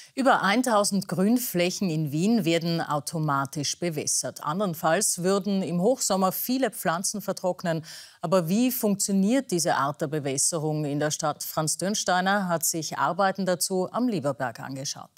Über 1000 Grünflächen in Wien werden automatisch bewässert. Andernfalls würden im Hochsommer viele Pflanzen vertrocknen. Aber wie funktioniert diese Art der Bewässerung in der Stadt? Franz Dürnsteiner hat sich Arbeiten dazu am Lieberberg angeschaut.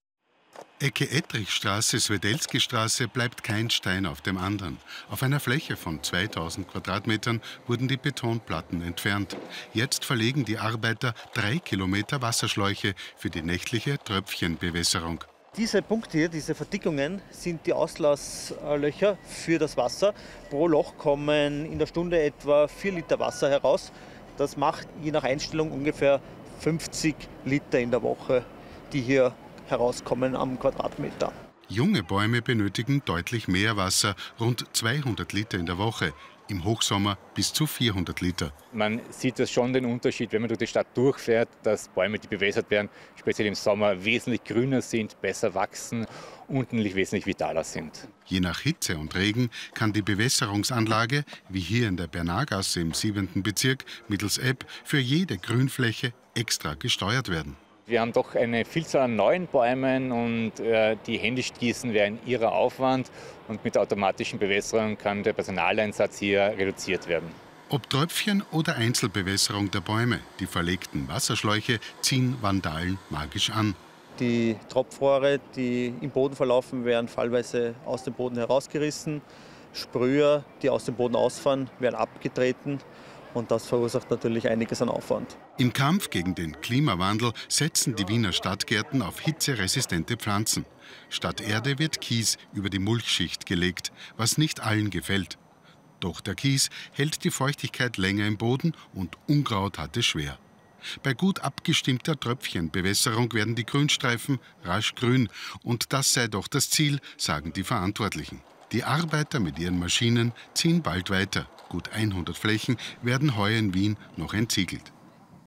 Ecke Ettrichstraße, Swedelski-Straße bleibt kein Stein auf dem anderen. Auf einer Fläche von 2000 Quadratmetern wurden die Betonplatten entfernt. Jetzt verlegen die Arbeiter 3 Kilometer Wasserschläuche für die nächtliche Tröpfchenbewässerung. Diese Punkte hier, diese Verdickungen, sind die Auslasslöcher für das Wasser. Pro Loch kommen in der Stunde etwa 4 Liter Wasser heraus. Das macht je nach Einstellung ungefähr 50 Liter in der Woche, die hier herauskommen am Quadratmeter. Junge Bäume benötigen deutlich mehr Wasser, rund 200 Liter in der Woche. Im Hochsommer bis zu 400 Liter. Man sieht das schon den Unterschied, wenn man durch die Stadt durchfährt, dass Bäume, die bewässert werden, speziell im Sommer wesentlich grüner sind, besser wachsen und natürlich wesentlich vitaler sind. Je nach Hitze und Regen kann die Bewässerungsanlage, wie hier in der Bernargasse im 7. Bezirk, mittels App für jede Grünfläche extra gesteuert werden. Wir haben doch eine Vielzahl an neuen Bäumen und die händisch gießen wäre ein irrer Aufwand. Und mit der automatischen Bewässerung kann der Personaleinsatz hier reduziert werden. Ob Tröpfchen oder Einzelbewässerung der Bäume, die verlegten Wasserschläuche ziehen Vandalen magisch an. Die Tropfrohre, die im Boden verlaufen, werden fallweise aus dem Boden herausgerissen. Sprüher, die aus dem Boden ausfahren, werden abgetreten. Und das verursacht natürlich einiges an Aufwand. Im Kampf gegen den Klimawandel setzen die Wiener Stadtgärten auf hitzeresistente Pflanzen. Statt Erde wird Kies über die Mulchschicht gelegt, was nicht allen gefällt. Doch der Kies hält die Feuchtigkeit länger im Boden und Unkraut hat es schwer. Bei gut abgestimmter Tröpfchenbewässerung werden die Grünstreifen rasch grün. Und das sei doch das Ziel, sagen die Verantwortlichen. Die Arbeiter mit ihren Maschinen ziehen bald weiter. Gut 100 Flächen werden heuer in Wien noch entsiegelt.